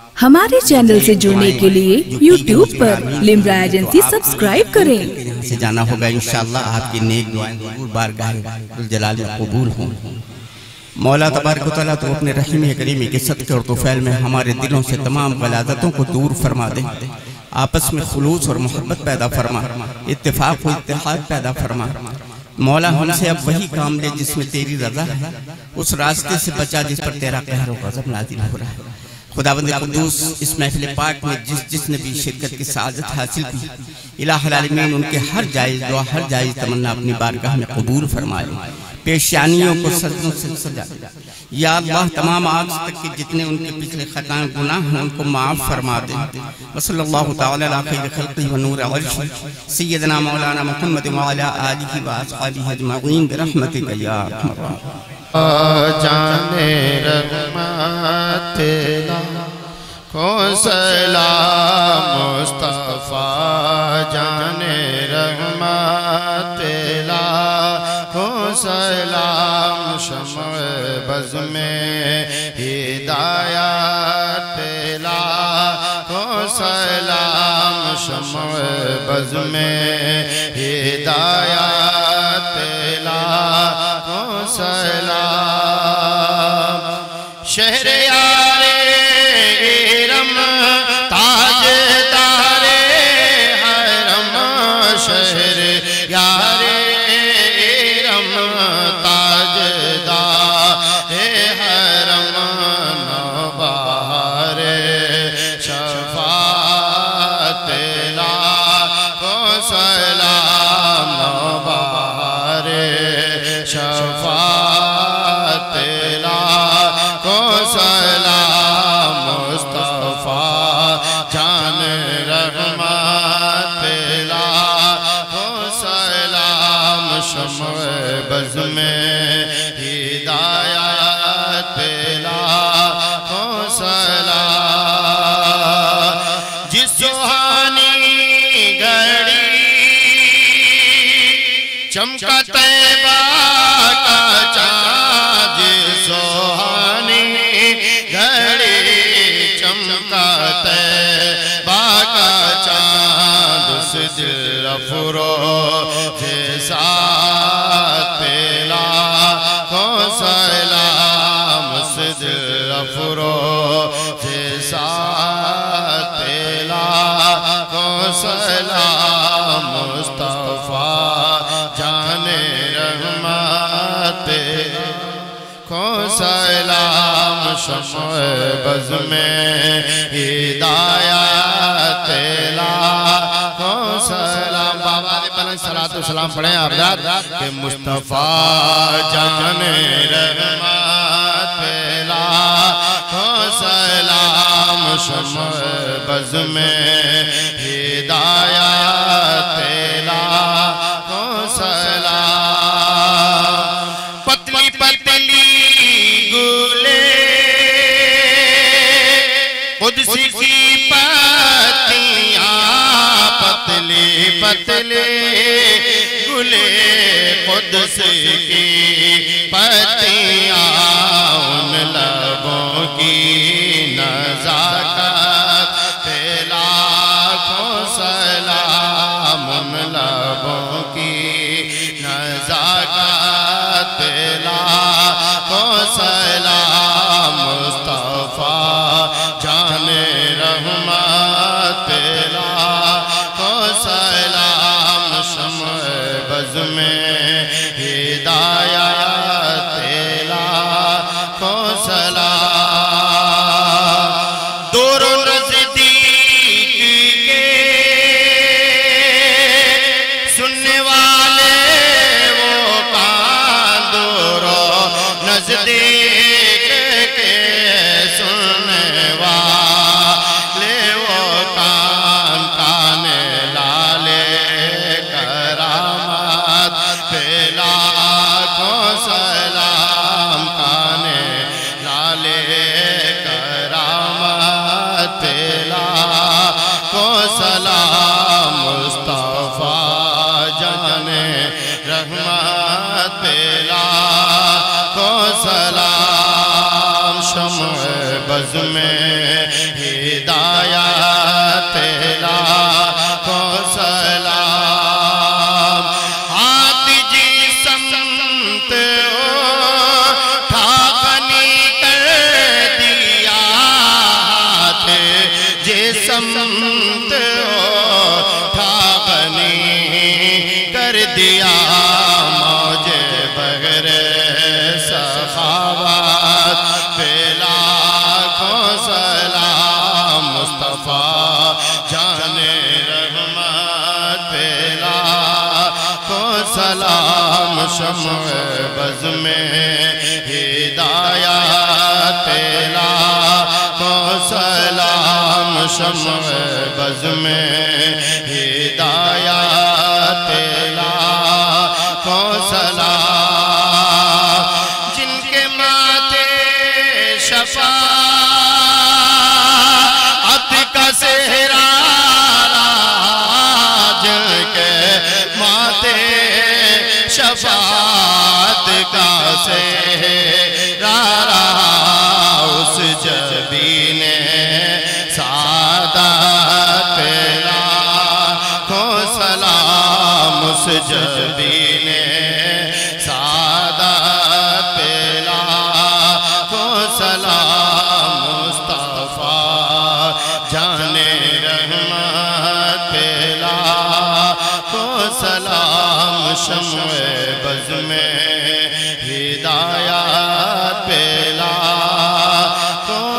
ہمارے چینل سے جڑنے کے لیے یوٹیوب پر لمرا ایجنسی سبسکرائب کریں۔ یہاں سے جانا ہوگا انشاءاللہ، آپ کی نیک دعائیں ضرور بارگاہ ذوالجلال میں قبول ہوں۔ مولا تبارک و تعالیٰ تو اپنے رحیم کریمی کے صدقے اور طفیل میں ہمارے دلوں سے تمام غلاظتوں کو دور فرما دے، آپس میں خلوص اور محبت پیدا فرما، اتفاق و اتحاد پیدا فرما۔ مولا ہم سے اب وہی کام لے جس میں تیری رضا ہے، اس راستے سے بچا جس پر تیرا قہر و غضب نازل ہو رہا ہے۔ خداوند قدوس اس محفل پاک میں جس نے بھی شرکت کی سعادت حاصل کی، الہ العالمین ان کے ہر جائز دعا، ہر جائز تمنا اپنی بارگاہ میں قبول فرمائے، پیشانیوں کو سجدوں سے سجا دے۔ یا اللہ تمام آج تک کے جتنے ان کے پچھلے خطائیں گناہ ہیں ان کو معاف فرما دے۔ وصلی اللہ تعالی علی خیر خلقہ و نور عرشہ سیدنا مولانا محمد وعلی آلہ و اصحابہ اجمعین برحمتک یا ارحم الراحمین۔ جانے رحمت کو سلام مصطفیٰ، جانے رحمت کو سلام، شمع بز میں ہدایت کو سلام، شمع بز میں ہدایت کو سلام۔ شہر یار ارم تاج دار حرم، شہر یار ارم تاج دار حرم، نوبہار شفاعت کو سلام، نوبہار شفاعت کو سلام، مصطفیٰ جان رحمت کو سلام، شمع بز میں ہدایت کو سلام۔ جس سہانی گھڑی چمکا طیبہ کا چاند، سہانی گھڑی چمکا طیبہ کا چاند، اس دل افروز ساتھ کو سلام، اس دل افروز ساتھ کو سلام، مصطفیٰ جان رحمت کو سلام، شمع بز میں ہدایت کو سلام۔ بابا علیہ پلنگ صلاۃ و سلام پڑھیں آپ ذات کہ مصطفیٰ جان رحمت کو سلام، شمع بز میں ہدایت کو سلام۔ پتلی پتلی گلے قدسی کی پتیاں، پتلی پتلی گلے قدسی کی پتیاں، ان لبوں کی نزاکت پہ لاکھوں سلام، ان لبوں کی نزاکت پہ لاکھوں سلام، مصطفیٰ جان رحمت کو سلام، شمع بز میں ہدایت شمع بز میں ہدایات لاکھوں سلام شمع بز میں ہدایات لاکھوں سلام جن کے ماتھے شفاعت کا صحرا شفاعت کا صحرا اس جبین سعادت لاکھوں سلام اس جبین سعادت لاکھوں سلام مصطفیٰ جان رحمت لاکھوں سلام شمع بز میں ہدایات پہ لاکھوں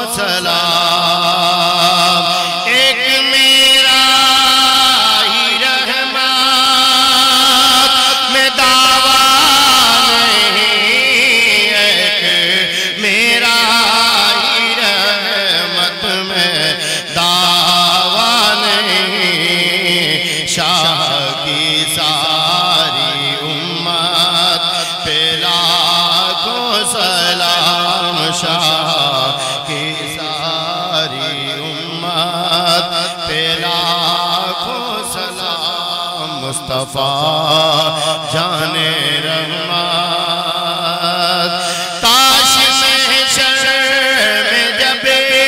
سلام ایک میرا ہی رحمت میں دعویٰ نہیں ایک میرا ہی رحمت میں دعویٰ نہیں شاہ کی شاہ کی ساری امت پہ لاکھوں سلام مصطفیٰ جان رحمت کاش محشر میں جب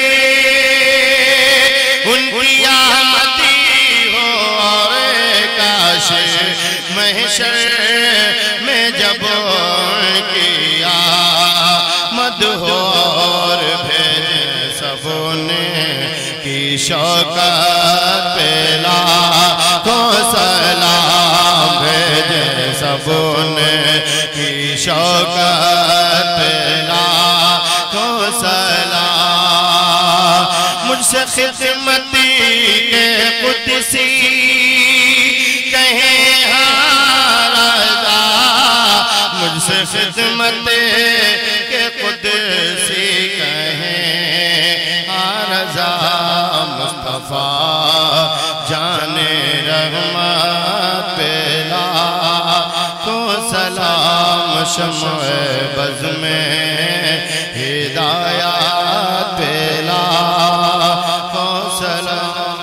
ان کی آمدی ہو اور کاش محشر میں جب ان کی آمد ہو اور بھیجے سبوں نے کی شوکت پہ لاکھوں سلام بھیجے سبوں نے کی شوکت پہ لاکھوں سلام مجھ سے خدمتی کے قدسی کہیں رضا مجھ سے خدمت کے قدسی کہیں رضا مصطفیٰ جان رحمت پہ لاکھوں سلام شمع بز میں ہدایات پہ لاکھوں سلام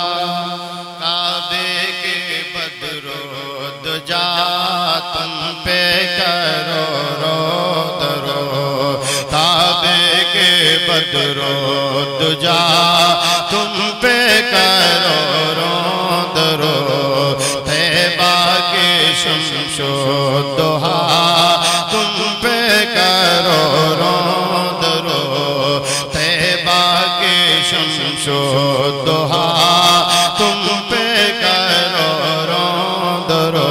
کعبے کے بدر و دجا تم پہ کرو رو کعبے کے بدر و دجا تم پہ کرو رو طیبہ کے شمس و ضحا تم پہ کرو رو طیبہ کے شمس و ضحا تم پہ کرو رو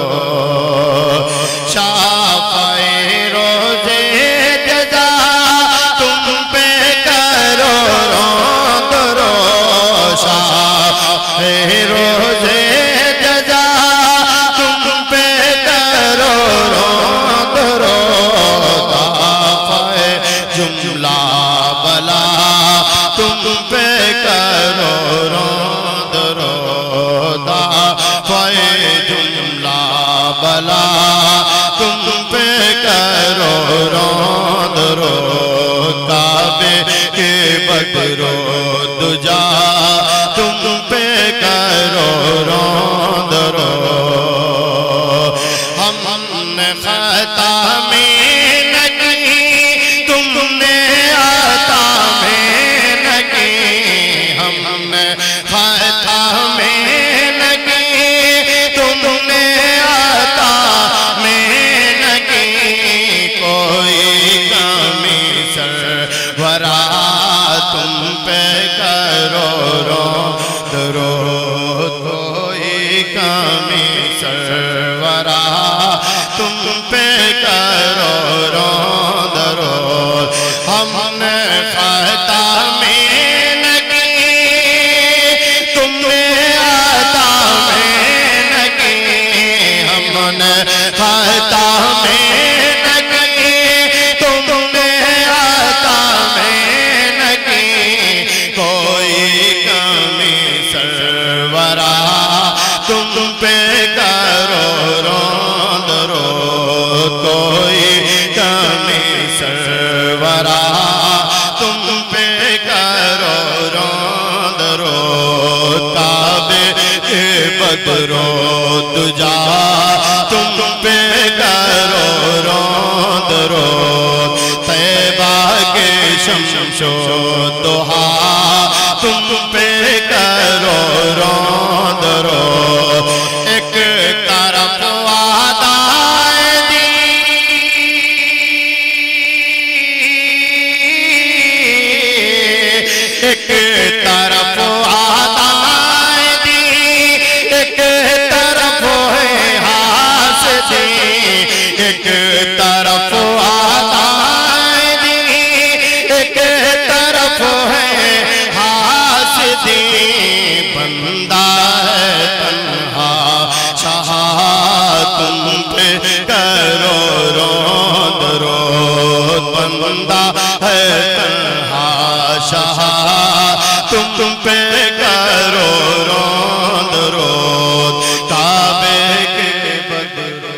شافعِ روزے جزا تم پہ کرو رو شافعِ روزے جزا تم پہ کرو رو دافعِ جملہ بلا تم پہ کرو رو دافعِ جملہ بلا تم پہ کرو رو کعبے کے بدر و دجا تم پہ کرو رو ہم نے خطا میں نہ کی تم نے عطا میں نہ کی ہم نے خطا میں نہ کی تم نے عطا میں نہ کی کوئی کمی سرورا تم پہ کرو کوئی کمی سرورا تم پہ کرو ہم نے خطا میں نہ کی تم نے عطا میں نہ کی ہم نے خطا میں درود کعبے کے بدرو دجا تم پہ کرو روند رود طیبہ کے شمس و ضحا تم پہ کرو روند رود ایک طرف وعدائے دی ایک طرف وعدائے دی ایک طرف ہے حاسدی ایک طرف وعدائے دی ایک طرف ہے حاسدی بندہ ہے تنہا شاہ تم پہ کرو روند رود بندہ ہے تنہا شاہ تم پہ کرو روند رود کعبے کے بدرو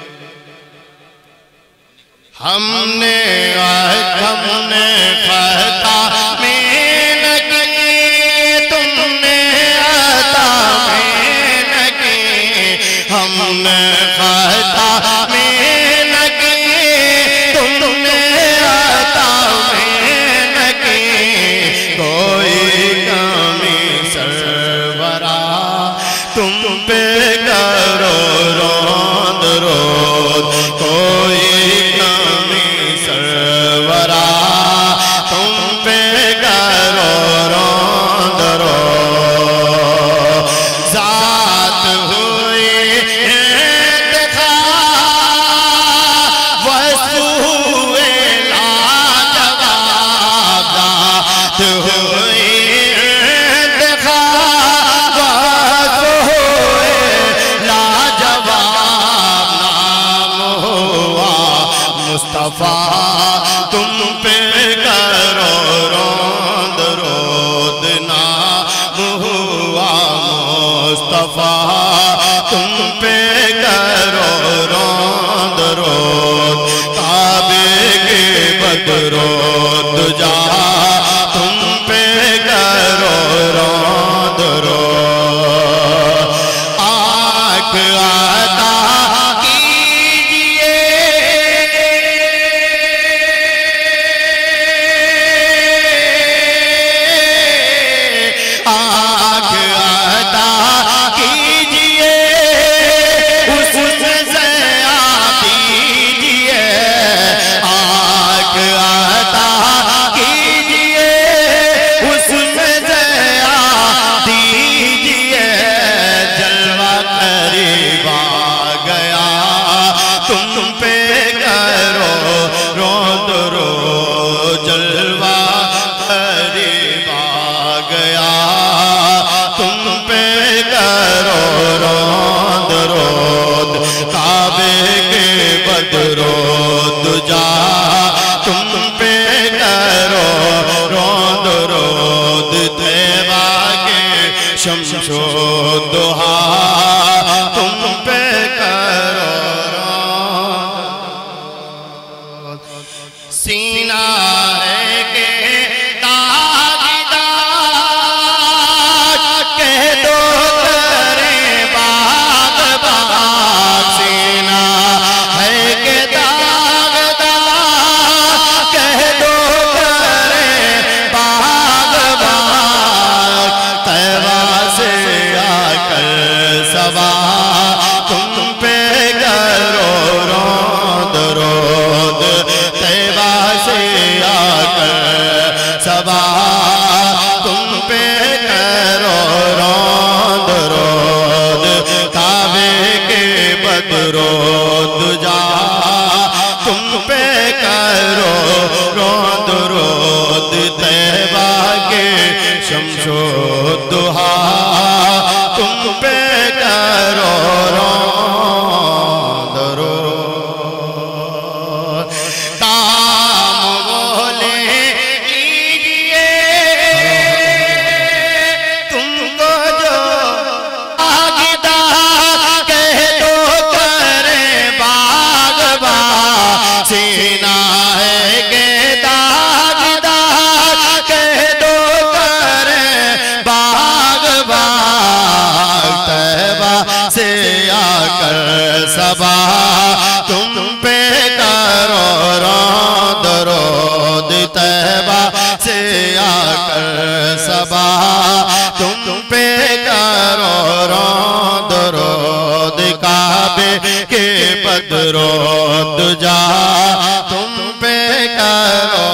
ہم نے فتح میں نہ کی تم نے عطا میں نہ کی ہم نے فتح میں نہ کی تم نے عطا میں نہ کی کوئی کمی سرورا تم پہ کرو روند رود کوئی کمی سرورا تم پہ کرو روند رود ذات ہوئی انتخاب وصوئے لاجواب ذات ہوئی انتخاب وصوئے لاجواب نام ہوا مصطفیٰ تم پہ کرو روند رود نام ہوا مصطفیٰ تم پہ کرو روند رود کعبے کے بدرو دجا تم پہ کرو روند رود آنکھ عطا کیجئے آنکھ عطا کیجئے اس سے دیجئے آنکھ عطا کیجئے اس سے دیجئے جلوہ قریب آ گیا تم پہ کرو روند رود جلوہ قریب آ گیا تم پہ کرو روند رود کعبے کے بدرو دجا تم پہ کرو روند رود طیبہ کے شمس و ضحا تم پہ کرو روند سینہ ہے کہ داغدار کہہ دو کریں باغ باغ سینہ ہے کہ داغدار کہہ دو کریں باغ باغ طیبہ سے آ کر سوا تم پہ کرو روند رود طیبہ سے آ کر سوا تم پہ کرو روند رود کعبے کے بدرو دجا تم پہ کرو روند رود طیبہ کے شمس و ضحا تم پہ کرو روند رود کام بولے کیجئے تم کو جو آگدہ کہہ دو کریں باغ باغ سینہ ہے کہ داغدار کہہ دو کریں باغ सबा तुम पे करो درود کعبے کے بدرود جا تم پہ کرو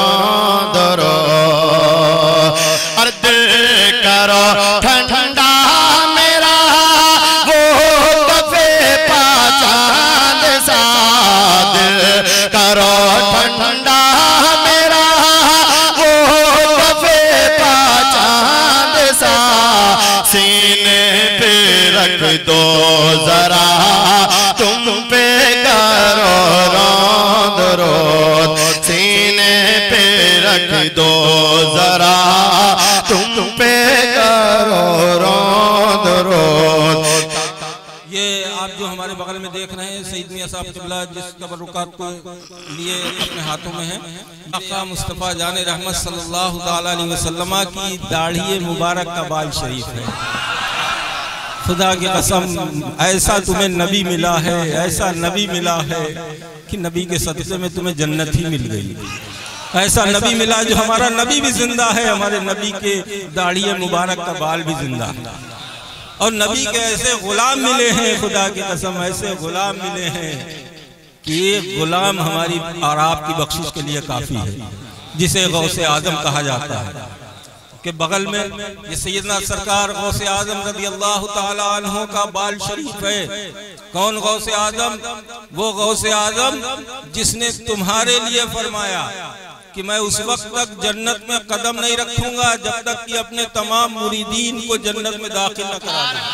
درود اور دل کرو ٹھنڈا میرا وہ کفے پاچاند سا دل کرو ٹھنڈا میرا وہ کفے پاچاند سا سینے پہ رکھ دو ذرا تم پہ کرو درود سینے پہ رکھ دو ذرا تم پہ کرو درود. یہ آپ جو ہمارے بغل میں دیکھ رہے ہیں سید میاں صاحب قبلہ جس تبرکات کو لیے اپنے ہاتھوں میں ہیں، آقا مصطفیٰ جان رحمت صلی اللہ علیہ وسلم کی داڑھی مبارک کا بال شریف ہے. خدا کی قسم ایسا تمہیں نبی ملا ہے، ایسا نبی ملا ہے کہ نبی کے صدقے میں تمہیں جنت ہی مل گئی. ایسا نبی ملا جو ہمارا نبی بھی زندہ ہے، ہمارے نبی کے داڑھی مبارک کا بال بھی زندہ ہے. اور نبی کے ایسے غلام ملے ہیں، خدا کی قسم ایسے غلام ملے ہیں کہ ایک غلام ہماری اور آپ کی بخشش کے لیے کافی ہے، جسے غوث اعظم کہا جاتا ہے. کہ بغل میں یہ سیدنا سرکار غوث اعظم رضی اللہ تعالیٰ عنہ کا بال شریف ہے. کون غوث اعظم؟ وہ غوث اعظم جس نے تمہارے لیے فرمایا کہ میں اس وقت تک جنت میں قدم نہیں رکھوں گا جب تک کہ اپنے تمام مریدین کو جنت میں داخل نہ کرا دوں.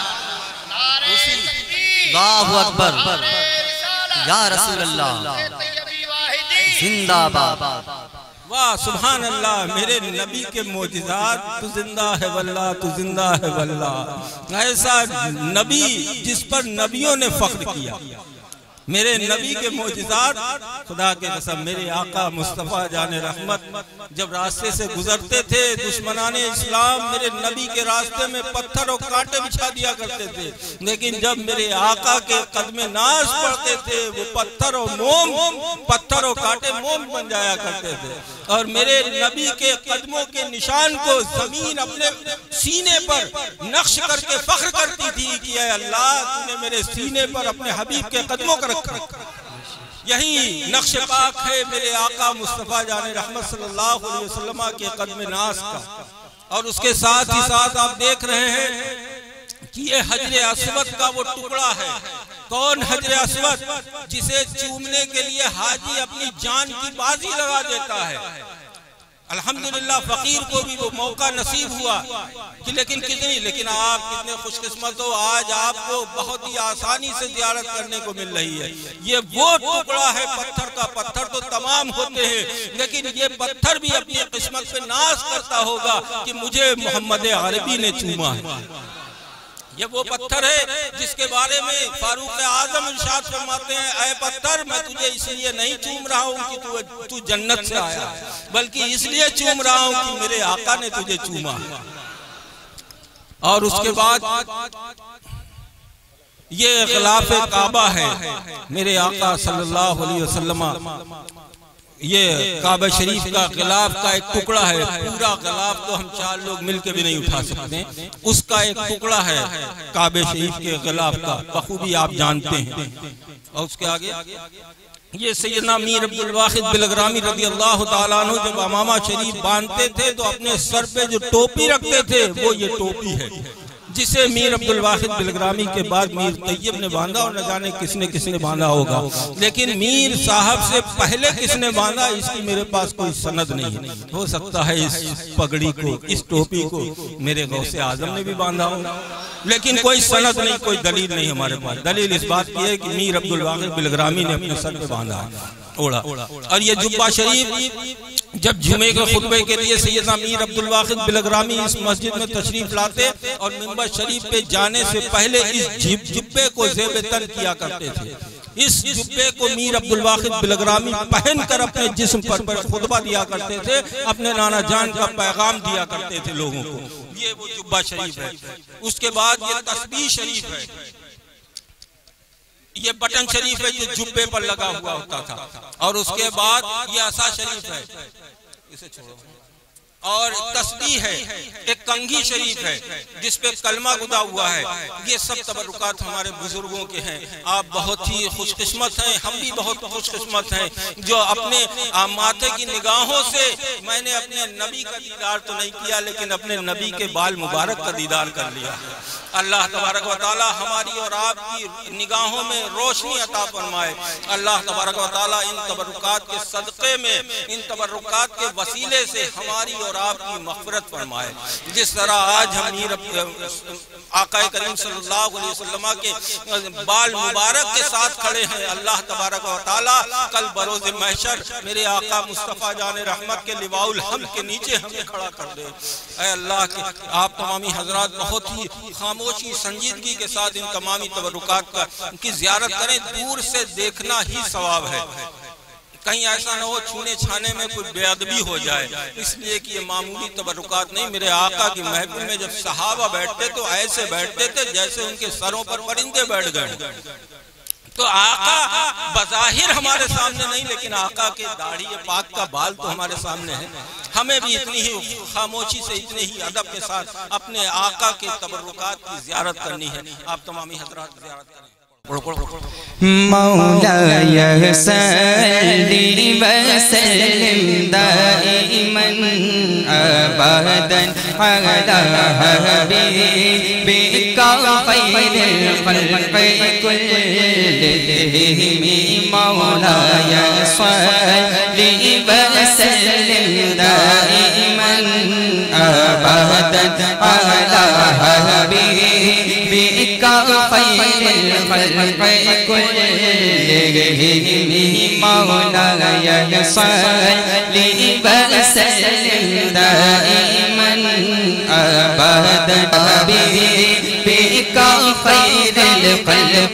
اللہ اکبر یا رسول اللہ زندہ باد. واہ سبحان اللہ، میرے نبی کے معجزات، تو زندہ ہے واللہ، تو زندہ ہے واللہ. ایسا نبی جس پر نبیوں نے فخر کیا، میرے نبی کے معجزات. خدا کے قسم میرے آقا مصطفیٰ جان رحمت جب راستے سے گزرتے تھے دشمنان اسلام میرے نبی کے راستے میں پتھر اور کانٹے بچھا دیا کرتے تھے، لیکن جب میرے آقا کے قدم ناز پڑتے تھے وہ پتھر اور کانٹے موم بن جایا کرتے تھے. اور میرے نبی کے قدموں کے نشان کو زمین اپنے سینے پر نقش کر کے فخر کرتی تھی کہ اے اللہ تو نے میرے سینے پر اپنے حبیب کے قدموں کو رکھا. یہی نقش پاک ہے میرے آقا مصطفیٰ جان رحمت صلی اللہ علیہ وسلم کے قدم ناز کا. اور اس کے ساتھ ہی ساتھ آپ دیکھ رہے ہیں کہ یہ حجر اسود کا وہ ٹکڑا ہے. کون حجر اسود؟ جسے چومنے کے لیے حاجی اپنی جان کی بازی لگا دیتا ہے. الحمدللہ فقیر کو بھی وہ موقع نصیب ہوا کہ لیکن آپ کتنے خوش قسمت ہو، آج آپ کو بہت ہی آسانی سے زیارت کرنے کو مل رہی ہے. یہ وہ ٹکڑا ہے پتھر کا. پتھر تو تمام ہوتے ہیں لیکن یہ پتھر بھی اپنی قسمت پہ ناز کرتا ہوگا کہ مجھے محمد عربی نے چوما ہے. یہ وہ پتھر ہے جس کے بارے میں فاروق اعظم ارشاد فرماتے ہیں اے پتھر میں تجھے اس لیے نہیں چوم رہا ہوں کہ تو جنت سے آیا، بلکہ اس لیے چوم رہا ہوں کہ میرے آقا نے تجھے چوما. اور اس کے بعد یہ غلاف کعبہ ہے میرے آقا صلی اللہ علیہ وسلم. یہ کعبہ شریف کا غلاف کا ایک ٹکڑا ہے. پورا غلاف تو ہم 4 لوگ مل کے بھی نہیں اٹھا سکتے. اس کا ایک ٹکڑا ہے کعبہ شریف کے غلاف کا، بخوبی آپ جانتے ہیں. اور اس کے آگے یہ سیدنا میر عبد الواحد بلغرامی رضی اللہ تعالیٰ عنہ جب امامہ شریف باندھتے تھے تو اپنے سر پہ جو ٹوپی رکھتے تھے وہ یہ ٹوپی ہے جسے میر عبد الواحد بلغرامی کے بعد میر طیب نے باندھا. اور نہ جانے کس نے باندھا ہوگا، لیکن میر صاحب سے پہلے کس نے باندھا اس کی میرے پاس کوئی سند نہیں ہے. ہو سکتا ہے اس پگڑی کو، اس ٹوپی کو میرے غوث اعظم نے بھی باندھا ہو، لیکن کوئی سند نہیں، کوئی دلیل نہیں ہمارے پاس. دلیل اس بات کی ہے کہ میر عبد الواحد بلغرامی نے اپنے سر پہ باندھا اوڑا. اور یہ جبہ شریف جب جمعے کے خطبے کے لیے سیدنا میر عبد الواحد بلغرامی اس مسجد میں تشریف لاتے اور منبر شریف پہ جانے سے پہلے اس جبے کو زیب تن کیا کرتے تھے. اس جبے کو میر عبد الواحد بلغرامی پہن کر اپنے جسم پر خطبہ دیا کرتے تھے، اپنے نانا جان کا پیغام دیا کرتے تھے لوگوں کو. یہ وہ جبہ شریف ہے. اس کے بعد یہ تسبیح شریف ہے. یہ بٹن شریف ہے جو جبے پر لگا ہوا ہوتا تھا. اور اس کے بعد یہ عصا شریف ہے. اسے چھوڑو. اور تسبیح ہے، ایک کنگھی شریف ہے جس پہ کلمہ گدا ہوا ہے. یہ سب تبرکات ہمارے بزرگوں کے ہیں. آپ بہت ہی خوش قسمت ہیں، ہم بھی بہت خوش قسمت ہیں جو اپنے ماتھے کی نگاہوں سے، میں نے اپنے نبی کا دیدار تو نہیں کیا لیکن اپنے نبی کے بال مبارک کا دیدار کر لیا. اللہ تبارک و تعالی ہماری اور آپ کی نگاہوں میں روشنی عطا فرمائے. اللہ تبارک و تعالی ان تبرکات کے صدقے میں، ان تبرکات کے وسیلے سے ہماری اور آپ کی مغفرت فرمائے. جس طرح آج ہم آقا کریم صلی اللہ علیہ وسلم کے بال مبارک کے ساتھ کھڑے ہیں، اللہ تبارک و تعالی کل بروز محشر میرے آقا مصطفیٰ جان رحمت کے لواء الحمد کے نیچے ہمیں کھڑا کر دے. اے اللہ کے آپ تمامی حضرات بہت ہی خاموشی سنجیدگی کے ساتھ ان تمامی تبرکات کی زیارت کریں. دور سے دیکھنا ہی ثواب ہے، کہیں ایسا نہ ہو چھونے چھانے میں کوئی بے ادبی ہو جائے. اس لیے کہ یہ معمولی تبرکات نہیں. میرے آقا کی محفل میں جب صحابہ بیٹھتے تو ایسے بیٹھتے تھے جیسے ان کے سروں پر پرندے بیٹھ گئے. تو آقا بظاہر ہمارے سامنے نہیں لیکن آقا کے داڑھی پاک کا بال تو ہمارے سامنے ہے. ہمیں بھی اتنی ہی خاموشی سے، اتنے ہی ادب کے ساتھ اپنے آقا کے تبرکات کی زیارت کرنی ہے. آپ تمامی حضرات زیارت کریں. مولاي صل وسلم دائما ابدا على حبيبك خير الخلق كلهم. مولاي صل وسلم دائما ابدا على حبيبك خير الخلق كلهم. مولاي صل وسلم دائما ابدا حبيبك خير الخلق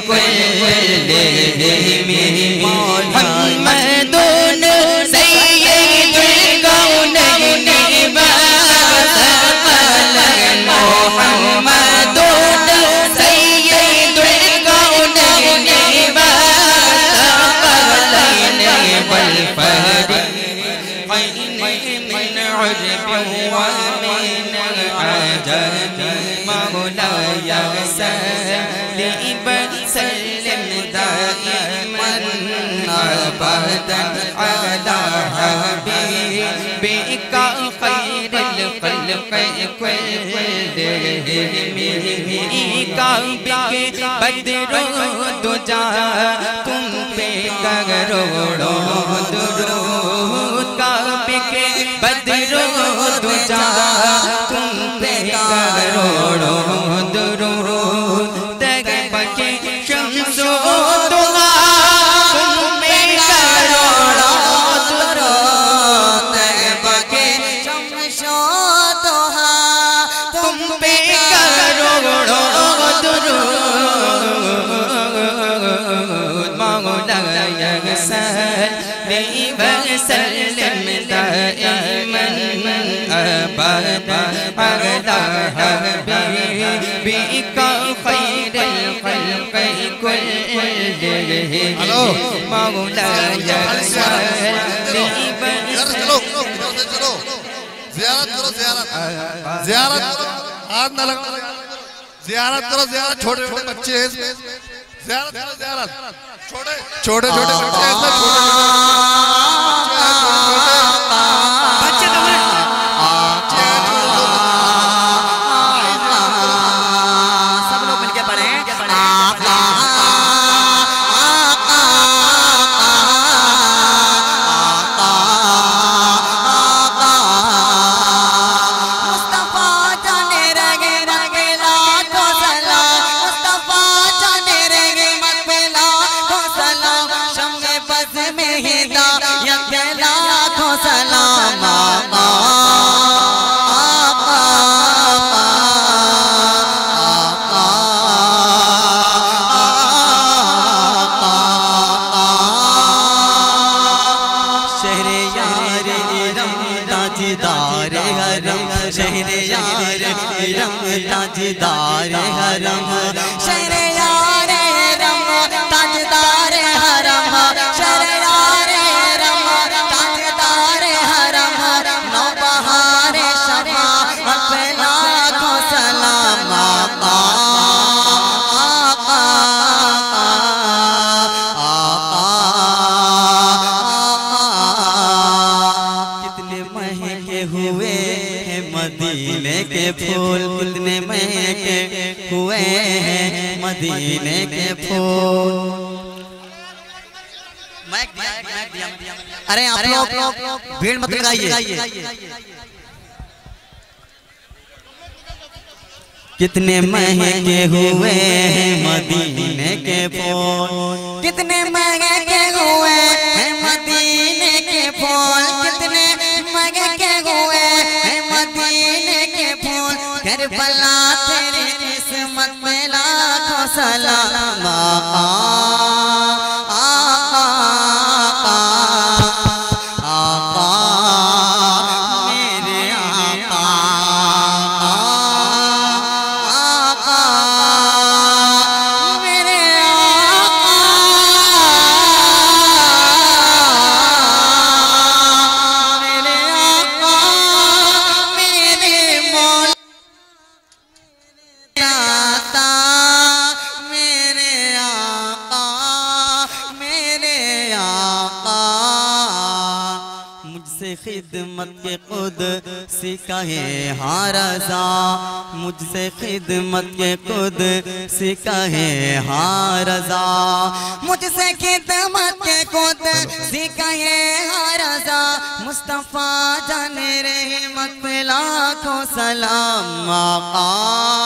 كلهم. محمد سيد الكونين محمد سيد الكونين والفريقين من عجب ومن العجب. مولاي صل وسلم دائما ابدا على حبيبك خير الخلق كلهم. بدر دجا تم پہ کروڑوں درود. کعبے کے بدر دجا تم پہ کروڑوں درود. طیبہ کے شمس و ضحا تم پہ کروڑوں درود. طیبہ کے شمس و ضحا تم پہ کروڑوں درود. مولاي صل وسلم دائما ابدا على حبيبك خير الخلق كلهم. مولاي صل زیارت کرو، زیارت زیارت کرو، ہاتھ نہ لگا، زیارت کرو، زیارت. چھوٹے چھوٹے بچے ہیں، زیارت کرو، زیارت. چھوٹے چھوٹے بچے ہیں، بچے سب لوگ مل کے پڑھیں. تاجدار حرم شہریار حرم تاجدار حرم شہریار حرم تاجدار حرم نوبہار مدینے کے پھول کتنے مہکے ہوئے ہیں مدینے کے پھول. ارے آپ لوگ بھیڑ مت لگائیے. کتنے مہنگے ہوئے ہیں مدینے کے پھول, کتنے مہنگے ہوئے ہیں مدینے کے پھول, کتنے مہنگے ہوئے ہیں مدینے کے پھول. کربلا تیری قسمت میں لاکھوں سلام. خدمت کے خود سکھائے ہاں رضا, مجھ سے خدمت کے خود سکھائے ہاں رضا, مجھ سے خدمت کے خود سکھائے ہاں رضا. مصطفیٰ جان رحمت لاکھوں سلام. آقا